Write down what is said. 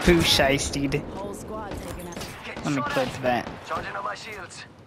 poo shiested. Whole squad taken out. Let me clip that. Charging on my shields.